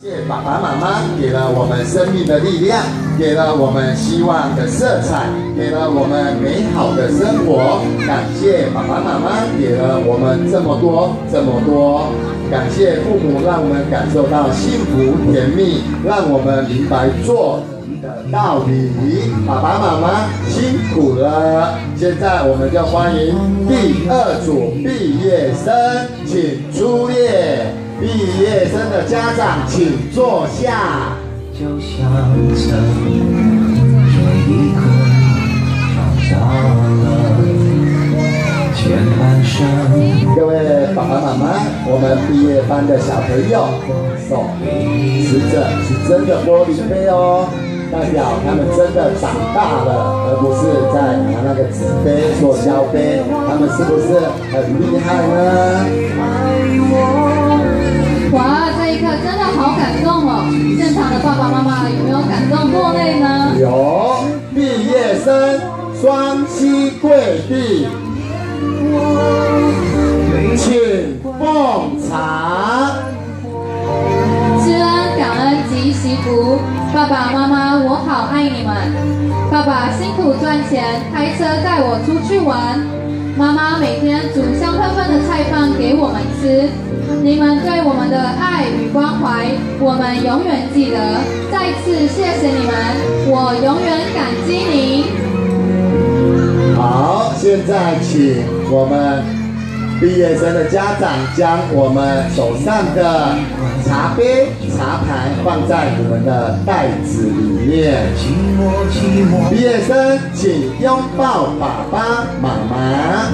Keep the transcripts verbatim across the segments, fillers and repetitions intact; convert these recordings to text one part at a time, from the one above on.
谢谢爸爸妈妈给了我们生命的力量，给了我们希望的色彩，给了我们美好的生活。感谢爸爸妈妈给了我们这么多这么多，感谢父母让我们感受到幸福甜蜜，让我们明白做人的道理。爸爸妈妈辛苦了。现在我们就欢迎第二组毕业生，请出列。毕业生的家长请坐下。 就像曾这一刻找到了前半生。 各位爸爸妈妈，我们毕业班的小朋友，手持着是真的玻璃杯哦，代表他们真的长大了，而不是在拿那个纸杯、塑胶杯。他们是不是很厉害呢？ 哇，这一刻真的好感动哦！现场的爸爸妈妈有没有感动落泪呢？ 有，毕业生双膝跪地，请奉茶。 知恩、感恩及惜福，爸爸妈妈，我好爱你们。爸爸辛苦赚钱，开车带我出去玩。妈妈每天煮香喷喷的菜饭给我们吃。你们对我们的爱与关怀，我们永远记得。再次谢谢你们，我永远感激您。 好，现在请我们毕业生的家长将我们手上的茶杯、茶盘放在你们的袋子里面。毕业生请拥抱爸爸妈妈。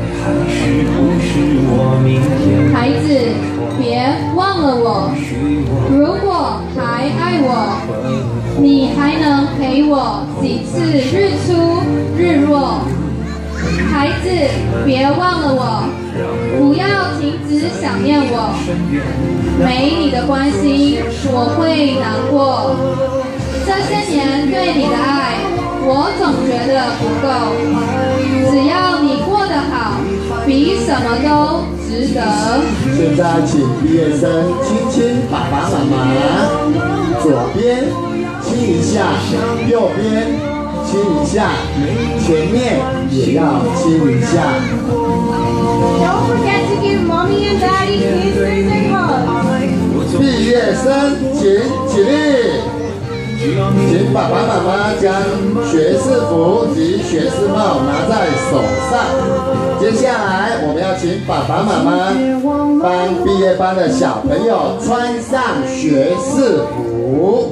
孩子，别忘了我。如果还爱我，你还能陪我几次日出日落。孩子，别忘了我，不要停止想念我。没你的关心，我会难过。这些年对你的爱，我总觉得不够。只要你过得好，比什么都值得。 现在请毕业生亲亲爸爸妈妈，左边亲一下，右边亲一下，前面也要亲一下。 Don't forget to give mommy and daddy kisses and hugs. 毕业生请起立，请爸爸妈妈将学士服及学士帽拿在手上。接下来我们要请爸爸妈妈帮毕业班的小朋友穿上学士服。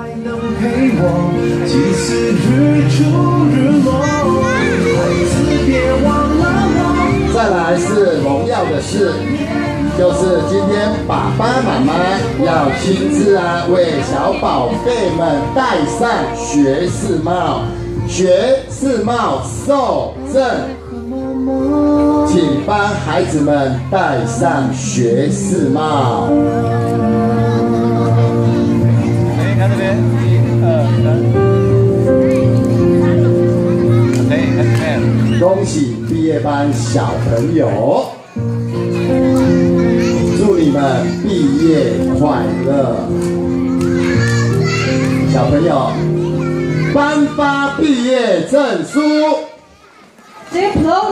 再来是荣耀的事，就是今天爸爸妈妈要亲自啊为小宝贝们戴上学士帽，学士帽受赠，请帮孩子们戴上学士帽。 哎，看这边，一二三。 恭喜毕业班小朋友，祝你们毕业快乐！小朋友，颁发毕业证书。